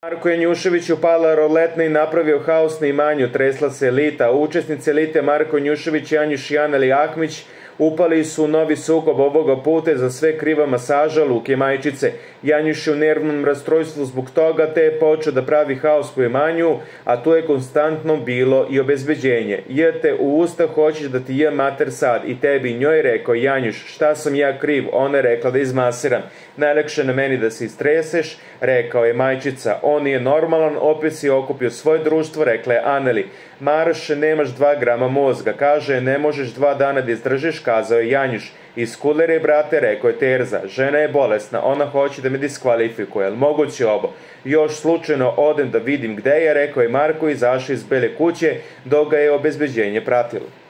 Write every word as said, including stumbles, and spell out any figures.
Marko Janjušević upala roletna i napravio haos na imanju, tresla se elita. Učesnici elite Marko Janjušević, Janjuš i Aneli Ahmić upali su u novi sukob ovoga puta, za sve kriva masaža Luke Majčice. Janjuš je u nervnom rastrojstvu zbog toga, te je počeo da pravi haos po imanju, a tu je konstantno bilo i obezbeđenje. J te u usta, hoćeš da ti je mater sad, i tebi njoj rekao Janjuš, šta sam ja kriv, ona je rekla da izmasiram. Najlakše na meni da se istreseš, rekao je Majčica. On je normalan, opet si okupio svoje društvo, rekla je Aneli. Maroše, nemaš dva grama mozga, kaže, ne možeš dva dana da izdržiš, kazao je Janjuš. Iskulere, brate, rekao je Terza. Žena je bolesna, ona hoće da me diskvalifikuje, ali moguće ovo. Još slučajno odem da vidim gde je, rekao je Marko i izašao iz Bele kuće, dok ga je obezbeđenje pratilo.